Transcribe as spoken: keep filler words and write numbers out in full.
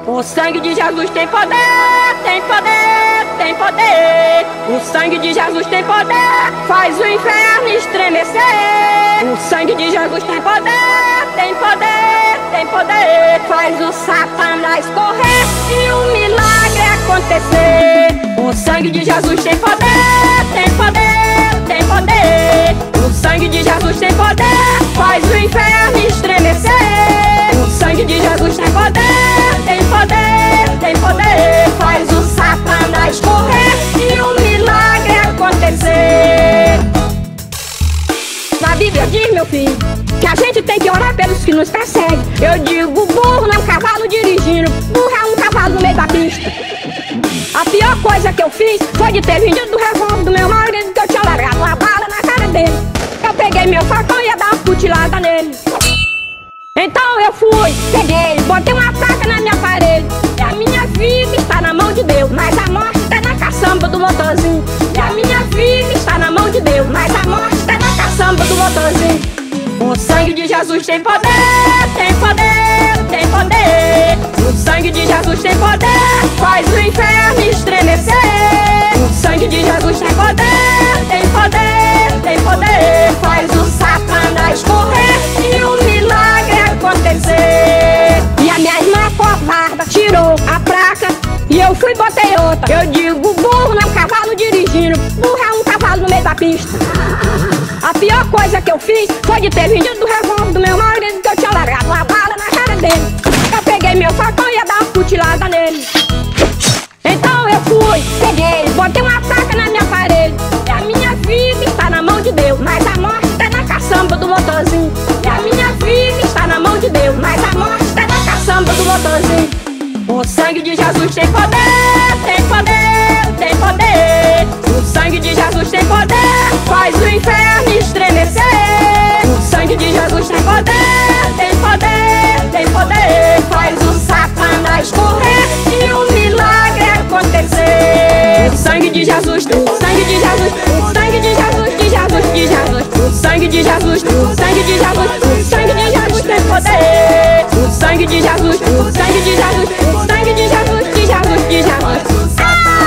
O sangue de Jesus tem poder, tem poder, tem poder. O sangue de Jesus tem poder, faz o inferno estremecer. O sangue de Jesus tem poder, tem poder, tem poder. Faz o Satanás correr e o milagre acontecer. O sangue de Jesus tem poder, tem poder, tem poder. O sangue de Jesus tem poder, faz o inferno estremecer. O sangue de Jesus tem poder, tem poder, tem poder. Faz o Satanás correr e o milagre acontecer. Na Bíblia diz, meu filho, que a gente tem que orar pelos que nos perseguem. Eu digo, burro não é um cavalo dirigindo, burro é um cavalo no meio da pista. A pior coisa que eu fiz foi de ter vendido do revólver do meu marido, que eu tinha largado uma bala na cara dele. Eu peguei meu facão e ia dar uma futilada nele. Então eu fui, peguei, botei uma placa na minha parede. E a minha vida está na mão de Deus, mas a morte está na caçamba do motorzinho. E a minha vida está na mão de Deus, mas a morte está na caçamba do motorzinho. O sangue de Jesus tem poder, tem poder, tem poder. O sangue de Jesus tem poder, faz o inferno estremecer. O sangue de Jesus tem poder, tem poder, tem poder. Faz o Satanás correr e o milagre acontecer. E a minha irmã covarda tirou a placa e eu fui e botei outra. Eu digo, burro não é um cavalo dirigindo, burro é um cavalo no meio da pista. A pior coisa que eu fiz foi de ter vendido do revólver do meu marido, que eu tinha largado uma bala na cara dele. Eu peguei meu facão e ia dar uma futilada nele. Então eu fui, peguei, botei uma placa na minha parede. E a minha vida está na mão de Deus, mas a morte está na caçamba do motorzinho. E a minha vida está na mão de Deus, mas a morte está na caçamba do motorzinho. O sangue de Jesus tem poder, tem poder, tem poder. O sangue de Jesus tem poder, faz o inferno estremecer. O sangue de Jesus tem poder, tem poder, tem poder. Faz o Satanás correr e o milagre acontecer. O sangue de Jesus, o sangue de Jesus, o sangue de Jesus, de Jesus, de Jesus. O sangue de Jesus, o sangue de Jesus, o sangue de Jesus tem poder. O sangue de Jesus, o sangue de Jesus, o sangue de Jesus, de Jesus, de Jesus.